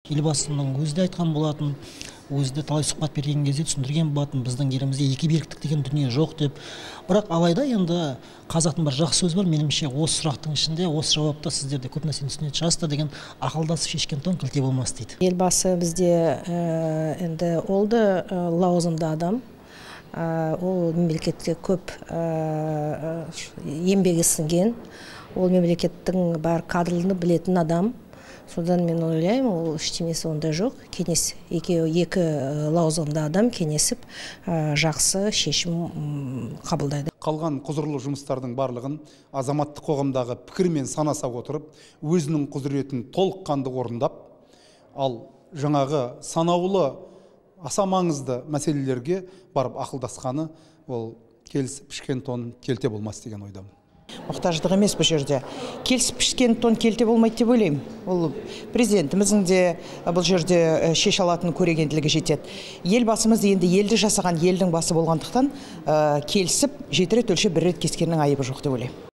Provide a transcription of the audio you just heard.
Елбасының өзі де айтқан болатын, өзі де талай сұхбат берген кезде түсіндірген болатын, біздің елімізде екі беріктік деген дүние жоқ деп. Бірақ алайда енді қазақтың бір жақсы сөзі бар, меніңше осы сұрақтың ішінде, осы жауапта сіздер де көп нәрсені түсінетін шығарсыздар деген, ақылдасып шешкен тон кілте болмас дейді. Елбасы бізде енді ол да лауазымды адам. Ол мемлекетке көп еңбегі сіңген, ол мемлекеттің бар кадрлығын білетін адам. Содан мен ойлаймын, ол ештемесі онда жоқ. Кеңес екі лауазымды адам кеңесіп жақсы шешім қабылдайды. Қалған құзырлы жұмыстардың барлығын азаматтық қоғамдағы пікірмен санаса отырып, өзінің құзыретін толыққанды орындап, ал жаңағы санаулы аса маңызды мәселелерге барып ақылдасқаны ол келісіп пішкен тон келте болмас деген ойдамын. Мұқтаждық емес бұл жерде. Келісіп пішкен тон келте болмайды деп ойлаймын. Ол президентіміздің де бұл жерде шеше алатын көрегенділігі жетеді. Елбасымыз енді елді жасаған елдің басы болғандықтан келісіп жеті рет өлшеп бір рет кескеннің айыбы жоқ деп ойлаймын.